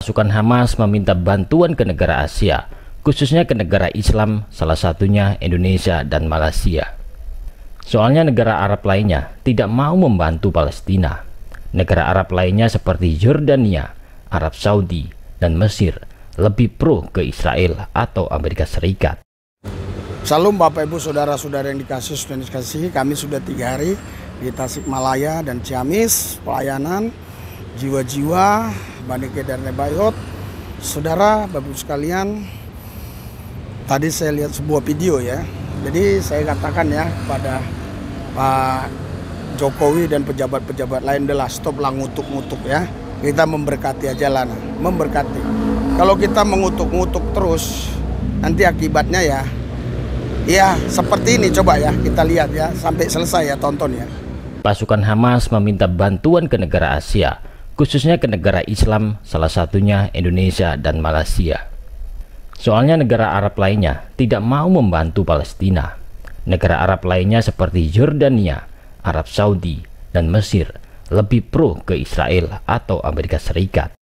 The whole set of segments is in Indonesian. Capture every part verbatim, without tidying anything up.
Pasukan Hamas meminta bantuan ke negara Asia, khususnya ke negara Islam, salah satunya Indonesia dan Malaysia. Soalnya negara Arab lainnya tidak mau membantu Palestina. Negara Arab lainnya seperti Yordania, Arab Saudi, dan Mesir lebih pro ke Israel atau Amerika Serikat. Salam Bapak Ibu Saudara-saudara yang dikasih dan dikasihi, kami sudah tiga hari di Tasikmalaya dan Ciamis, pelayanan jiwa-jiwa Bani Kedar Nebayot. Saudara, Bapak Ibu sekalian, tadi saya lihat sebuah video ya. Jadi saya katakan ya kepada Pak Jokowi dan pejabat-pejabat lain, adalah stop lah ngutuk-ngutuk ya. Kita memberkati aja lah, nah. memberkati. Kalau kita mengutuk-ngutuk terus, nanti akibatnya ya, ya seperti ini. Coba ya kita lihat ya, sampai selesai ya, tonton ya. Pasukan Hamas meminta bantuan ke negara Asia, khususnya ke negara Islam, salah satunya Indonesia dan Malaysia. Soalnya negara Arab lainnya tidak mau membantu Palestina. Negara Arab lainnya seperti Yordania, Arab Saudi, dan Mesir lebih pro ke Israel atau Amerika Serikat.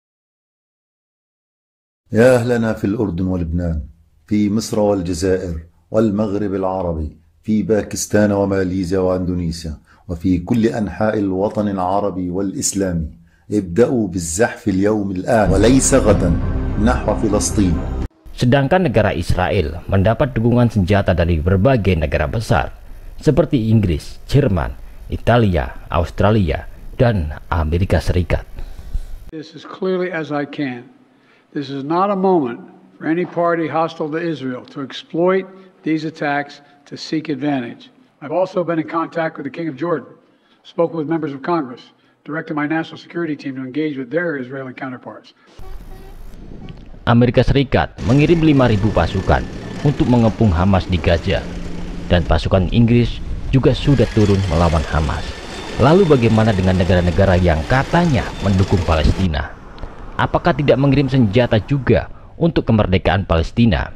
يا أهلنا في الأردن ولبنان، في مصر والجزائر والمغرب العربي، في باكستان وماليزيا وأندونيسيا، وفي كل أنحاء الوطن العربي والإسلامي. ابدأوا بالزحف اليوم الآن وليس غدا نحو فلسطين. Sedangkan negara Israel mendapat dukungan senjata dari berbagai negara besar seperti Inggris, Jerman, Italia, Australia, dan Amerika Serikat. This as clearly as I can. This is not a moment for any party hostile to Israel to exploit these attacks to seek advantage. I've also been in contact with the King of Jordan, spoken with members of Congress, directed my national security team to engage with their Israeli counterparts. Amerika Serikat mengirim lima ribu pasukan untuk mengepung Hamas di Gaza, dan pasukan Inggris juga sudah turun melawan Hamas. Lalu bagaimana dengan negara-negara yang katanya mendukung Palestina? Apakah tidak mengirim senjata juga untuk kemerdekaan Palestina?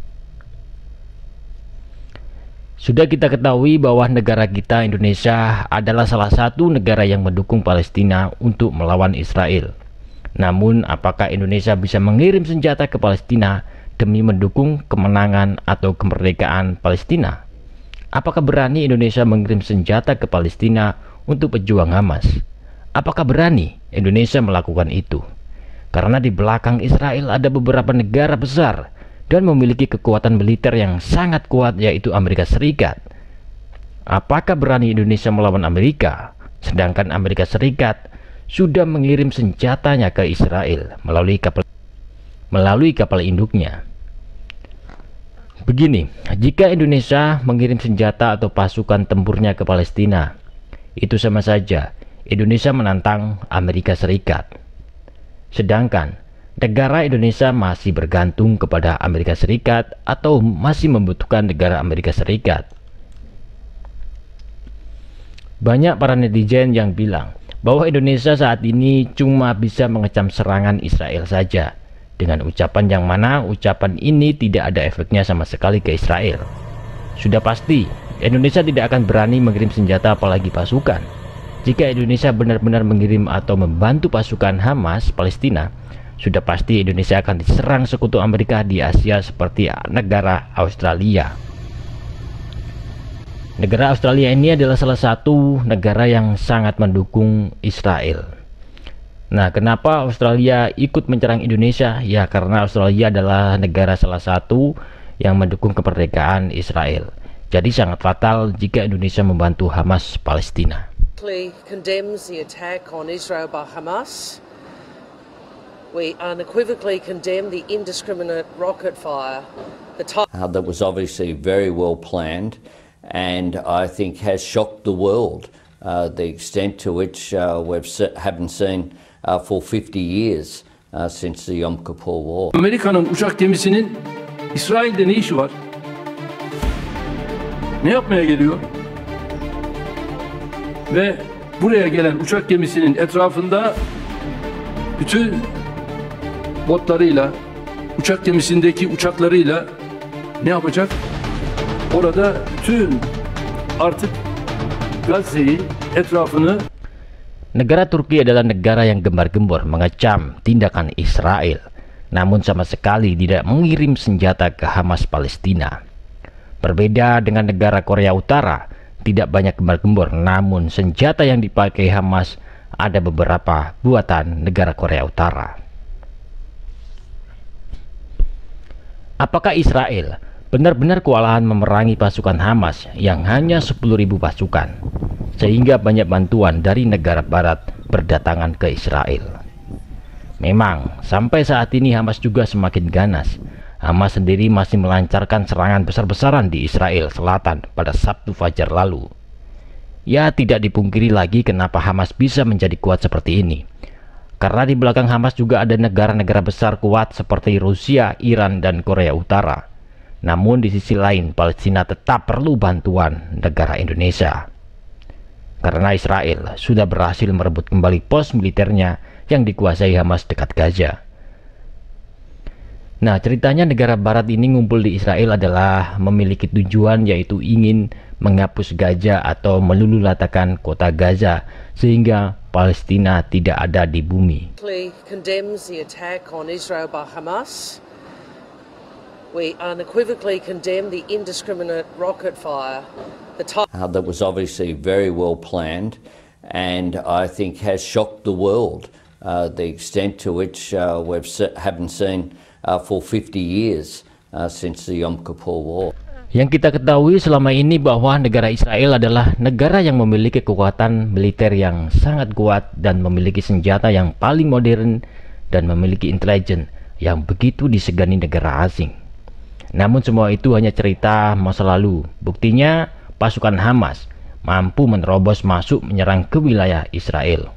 Sudah kita ketahui bahwa negara kita, Indonesia, adalah salah satu negara yang mendukung Palestina untuk melawan Israel. Namun, apakah Indonesia bisa mengirim senjata ke Palestina demi mendukung kemenangan atau kemerdekaan Palestina? Apakah berani Indonesia mengirim senjata ke Palestina untuk pejuang Hamas? Apakah berani Indonesia melakukan itu? Karena di belakang Israel ada beberapa negara besar dan memiliki kekuatan militer yang sangat kuat, yaitu Amerika Serikat. Apakah berani Indonesia melawan Amerika? Sedangkan Amerika Serikat sudah mengirim senjatanya ke Israel melalui kapal melalui kapal induknya. Begini, jika Indonesia mengirim senjata atau pasukan tempurnya ke Palestina, itu sama saja Indonesia menantang Amerika Serikat. Sedangkan negara Indonesia masih bergantung kepada Amerika Serikat atau masih membutuhkan negara Amerika Serikat. Banyak para netizen yang bilang bahwa Indonesia saat ini cuma bisa mengecam serangan Israel saja, dengan ucapan yang mana ucapan ini tidak ada efeknya sama sekali ke Israel. Sudah pasti Indonesia tidak akan berani mengirim senjata apalagi pasukan. Jika Indonesia benar-benar mengirim atau membantu pasukan Hamas Palestina, sudah pasti Indonesia akan diserang sekutu Amerika di Asia seperti negara Australia. Negara Australia ini adalah salah satu negara yang sangat mendukung Israel. Nah, kenapa Australia ikut menyerang Indonesia? Ya, karena Australia adalah negara salah satu yang mendukung kemerdekaan Israel. Jadi sangat fatal jika Indonesia membantu Hamas Palestina. Condemns the attack on Israel by Hamas. We unequivocally condemn the indiscriminate rocket fire. The uh, that was obviously very well planned, and I think has shocked the world. Uh, the extent to which uh, we haven't seen uh, for fifty years uh, since the Yom Kippur War. Amerika'nın uçak gemisinin İsrail'de ne işi var? Ne yapmaya geliyor? Ve buraya gelen uçak gemisinin etrafında bütün botlarıyla, uçak gemisindeki uçaklarıyla ne yapacak? Orada tüm artık Gazze'yi, etrafını. Negara Turki adalah negara yang gembar-gembor mengecam tindakan Israel, namun sama sekali tidak mengirim senjata ke Hamas Palestina. Berbeda dengan negara Korea Utara, tidak banyak gembar-gembor, namun senjata yang dipakai Hamas ada beberapa buatan negara Korea Utara. Apakah Israel benar-benar kewalahan memerangi pasukan Hamas yang hanya sepuluh ribu pasukan, sehingga banyak bantuan dari negara barat berdatangan ke Israel? Memang, sampai saat ini Hamas juga semakin ganas. Hamas sendiri masih melancarkan serangan besar-besaran di Israel Selatan pada Sabtu fajar lalu. Ya, tidak dipungkiri lagi kenapa Hamas bisa menjadi kuat seperti ini. Karena di belakang Hamas juga ada negara-negara besar kuat seperti Rusia, Iran, dan Korea Utara. Namun di sisi lain, Palestina tetap perlu bantuan negara Indonesia. Karena Israel sudah berhasil merebut kembali pos militernya yang dikuasai Hamas dekat Gaza. Nah, ceritanya negara barat ini ngumpul di Israel adalah memiliki tujuan, yaitu ingin menghapus Gaza atau melululatakan kota Gaza sehingga Palestina tidak ada di bumi. Condemns the attack on Israel by Hamas. We unequivocally condemn the indiscriminate rocket fire. The uh, that was obviously very well planned, and I think has shocked the world. Uh, the extent to which uh, we haven't seen uh, for fifty years uh, since the Yom Kippur War. Yang kita ketahui selama ini bahwa negara Israel adalah negara yang memiliki kekuatan militer yang sangat kuat dan memiliki senjata yang paling modern dan memiliki intelijen yang begitu disegani negara asing. Namun semua itu hanya cerita masa lalu. Buktinya pasukan Hamas mampu menerobos masuk menyerang ke wilayah Israel.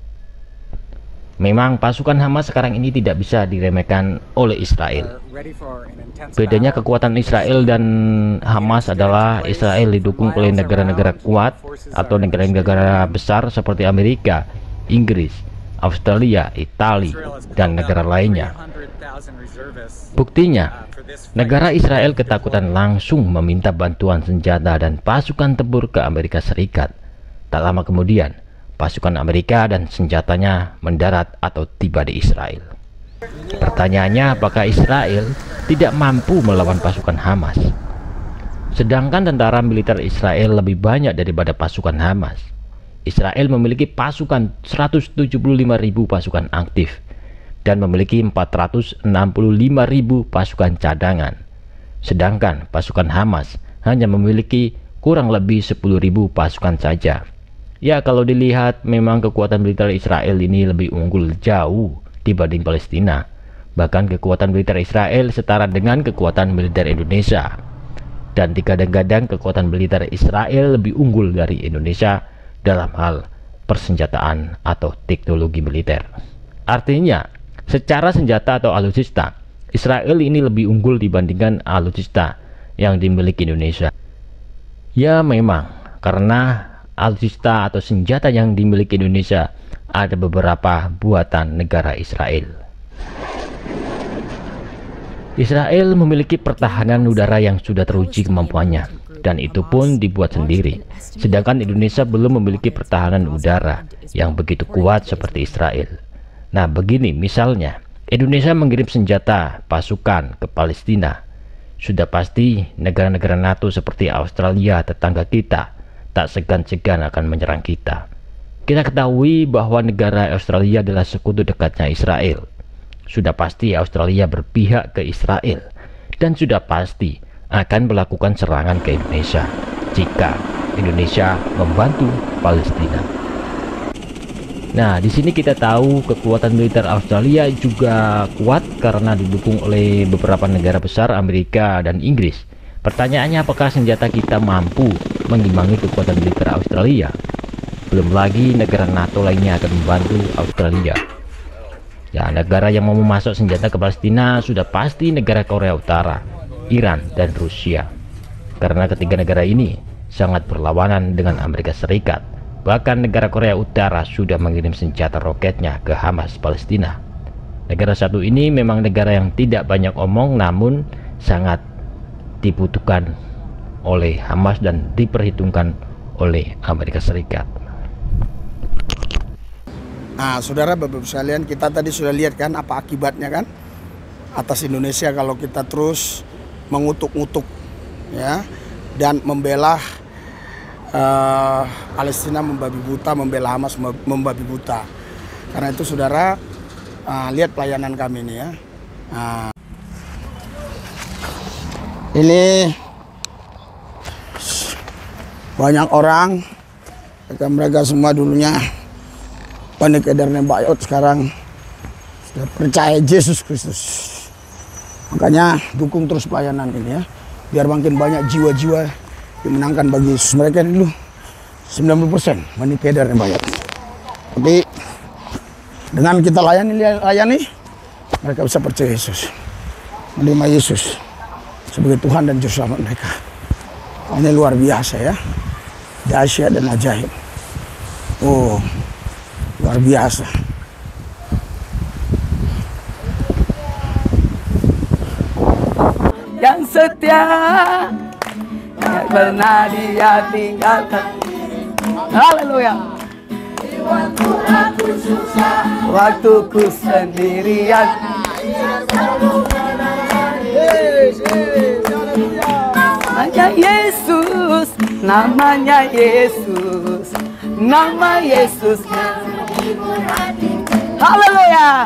Memang pasukan Hamas sekarang ini tidak bisa diremehkan oleh Israel. Bedanya kekuatan Israel dan Hamas adalah Israel didukung oleh negara-negara kuat atau negara-negara besar seperti Amerika, Inggris, Australia, Italia, dan negara lainnya. Buktinya, negara Israel ketakutan langsung meminta bantuan senjata dan pasukan tempur ke Amerika Serikat. Tak lama kemudian, pasukan Amerika dan senjatanya mendarat atau tiba di Israel. Pertanyaannya, apakah Israel tidak mampu melawan pasukan Hamas? Sedangkan tentara militer Israel lebih banyak daripada pasukan Hamas. Israel memiliki pasukan seratus tujuh puluh lima ribu pasukan aktif dan memiliki empat ratus enam puluh lima ribu pasukan cadangan. Sedangkan pasukan Hamas hanya memiliki kurang lebih sepuluh ribu pasukan saja. Ya, kalau dilihat memang kekuatan militer Israel ini lebih unggul jauh dibanding Palestina. Bahkan kekuatan militer Israel setara dengan kekuatan militer Indonesia. Dan digadang-gadang kekuatan militer Israel lebih unggul dari Indonesia dalam hal persenjataan atau teknologi militer. Artinya, secara senjata atau alutsista, Israel ini lebih unggul dibandingkan alutsista yang dimiliki Indonesia. Ya memang, karena alutsista atau senjata yang dimiliki Indonesia ada beberapa buatan negara Israel. Israel memiliki pertahanan udara yang sudah teruji kemampuannya, dan itu pun dibuat sendiri. Sedangkan Indonesia belum memiliki pertahanan udara yang begitu kuat seperti Israel. Nah, begini misalnya, Indonesia mengirim senjata pasukan ke Palestina. Sudah pasti negara-negara NATO seperti Australia, tetangga kita, tak segan-segan akan menyerang kita. Kita ketahui bahwa negara Australia adalah sekutu dekatnya Israel. Sudah pasti Australia berpihak ke Israel dan sudah pasti akan melakukan serangan ke Indonesia jika Indonesia membantu Palestina. Nah, di sini kita tahu kekuatan militer Australia juga kuat karena didukung oleh beberapa negara besar Amerika dan Inggris. Pertanyaannya, apakah senjata kita mampu mengimbangi kekuatan militer Australia? Belum lagi negara NATO lainnya akan membantu Australia. Ya, negara yang mau memasok senjata ke Palestina sudah pasti negara Korea Utara, Iran, dan Rusia. Karena ketiga negara ini sangat berlawanan dengan Amerika Serikat. Bahkan negara Korea Utara sudah mengirim senjata roketnya ke Hamas Palestina. Negara satu ini memang negara yang tidak banyak omong, namun sangat dibutuhkan oleh Hamas dan diperhitungkan oleh Amerika Serikat. Nah, saudara, Bapak-Ibu sekalian, kita tadi sudah lihat kan apa akibatnya kan atas Indonesia kalau kita terus mengutuk-ngutuk ya dan membela uh, Palestina membabi buta, membela Hamas membabi buta. Karena itu saudara, uh, lihat pelayanan kami ini ya. Nah, ini banyak orang, mereka semua dulunya Panitia dari Bayot, sekarang sudah percaya Yesus Kristus. Makanya dukung terus pelayanan ini ya, biar makin banyak jiwa-jiwa dimenangkan bagi Yesus. Mereka dulu sembilan puluh persen Panitia dari Bayot. Tapi dengan kita layani, layani mereka bisa percaya Yesus, menerima Yesus sebagai Tuhan dan Juru Selamat mereka. Ini luar biasa ya, dahsyat dan ajaib. Oh, luar biasa. Yang setia tak pernah dia tinggalkan. Haleluya. Waktu aku susah, waktu ku sendirian, namanya Yesus, namanya Yesus, nama Yesus. Haleluya.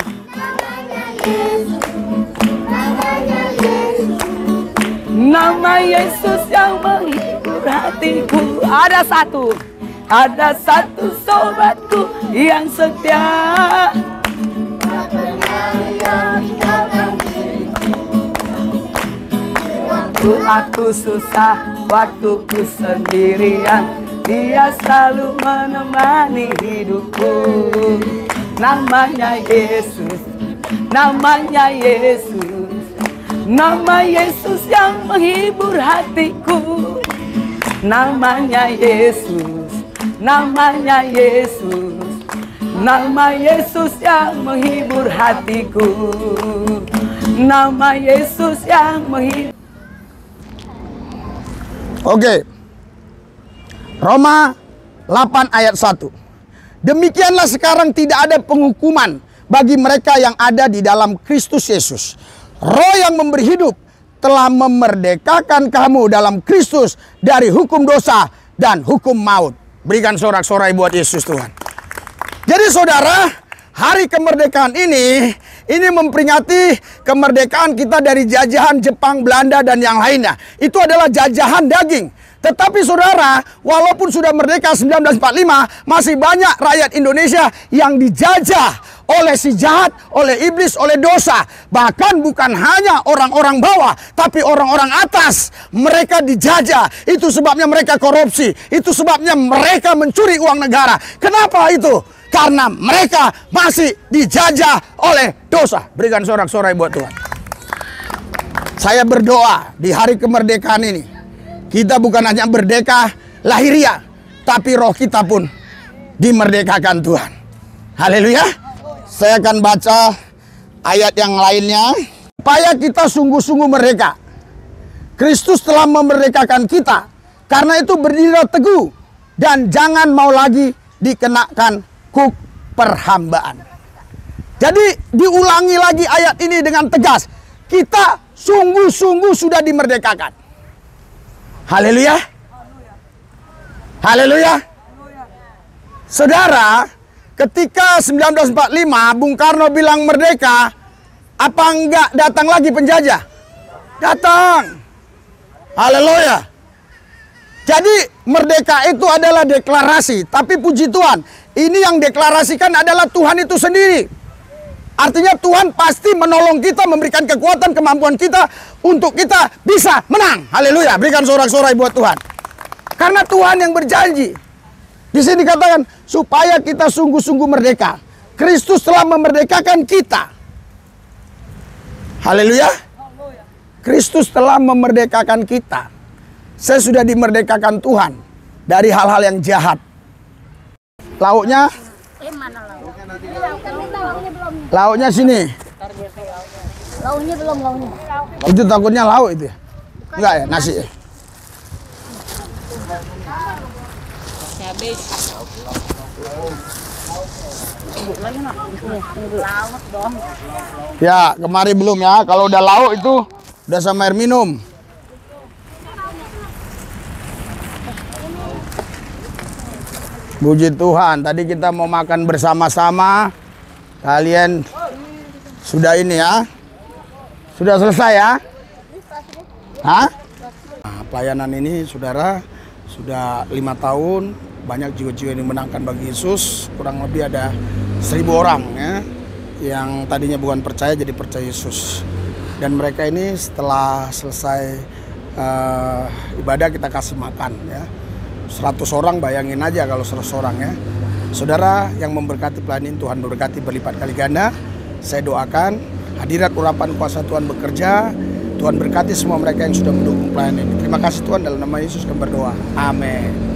Nama Yesus yang menghibur hatiku. Ada satu, ada satu sobatku yang setia. Waktu aku susah, waktu ku sendirian, dia selalu menemani hidupku. Namanya Yesus, namanya Yesus, nama Yesus yang menghibur hatiku. Namanya Yesus, namanya Yesus, nama Yesus yang menghibur hatiku. Nama Yesus yang menghibur. Oke. Roma delapan ayat satu. Demikianlah sekarang tidak ada penghukuman bagi mereka yang ada di dalam Kristus Yesus. Roh yang memberi hidup telah memerdekakan kamu dalam Kristus dari hukum dosa dan hukum maut. Berikan sorak-sorai buat Yesus Tuhan. Jadi saudara, hari kemerdekaan ini, ini memperingati kemerdekaan kita dari jajahan Jepang, Belanda, dan yang lainnya. Itu adalah jajahan daging. Tetapi saudara, walaupun sudah merdeka seribu sembilan ratus empat puluh lima, masih banyak rakyat Indonesia yang dijajah oleh si jahat, oleh iblis, oleh dosa. Bahkan bukan hanya orang-orang bawah, tapi orang-orang atas. Mereka dijajah. Itu sebabnya mereka korupsi. Itu sebabnya mereka mencuri uang negara. Kenapa itu? Karena mereka masih dijajah oleh dosa. Berikan sorak-sorai buat Tuhan. Saya berdoa di hari kemerdekaan ini, kita bukan hanya merdeka lahiriah, tapi roh kita pun dimerdekakan Tuhan. Haleluya. Saya akan baca ayat yang lainnya. Supaya kita sungguh-sungguh merdeka. Kristus telah memerdekakan kita. Karena itu berdirilah teguh. Dan jangan mau lagi dikenakan kuk perhambaan. Jadi diulangi lagi ayat ini dengan tegas. Kita sungguh-sungguh sudah dimerdekakan. Haleluya. Haleluya. Saudara, ketika seribu sembilan ratus empat puluh lima Bung Karno bilang merdeka, apa enggak datang lagi penjajah? Datang. Haleluya. Jadi merdeka itu adalah deklarasi, tapi puji Tuhan, ini yang deklarasikan adalah Tuhan itu sendiri. Artinya Tuhan pasti menolong kita, memberikan kekuatan, kemampuan kita untuk kita bisa menang. Haleluya. Berikan sorak-sorai buat Tuhan. Karena Tuhan yang berjanji. Di sini dikatakan supaya kita sungguh-sungguh merdeka. Kristus telah memerdekakan kita. Haleluya. Kristus telah memerdekakan kita. Saya sudah dimerdekakan Tuhan dari hal-hal yang jahat. Lauknya Lauknya sini. Lauknya belum, lauknya. Itu takutnya lauk itu ya? Enggak ya, nasi ya? Habis. Ya, kemari belum ya. Kalau udah lauk itu udah sama air minum. Puji Tuhan, tadi kita mau makan bersama-sama. Kalian sudah ini ya. Sudah selesai ya? Hah? Nah, pelayanan ini saudara sudah lima tahun, banyak jiwa-jiwa yang dimenangkan bagi Yesus. Kurang lebih ada seribu orang ya, yang tadinya bukan percaya jadi percaya Yesus. Dan mereka ini setelah selesai uh, ibadah kita kasih makan ya. seratus orang, bayangin aja kalau seratus orang ya. Saudara yang memberkati pelayanan ini, Tuhan memberkati berlipat kali ganda. Saya doakan hadirat urapan kuasa Tuhan bekerja. Tuhan berkati semua mereka yang sudah mendukung pelayanan ini. Terima kasih Tuhan, dalam nama Yesus kami berdoa. Amin.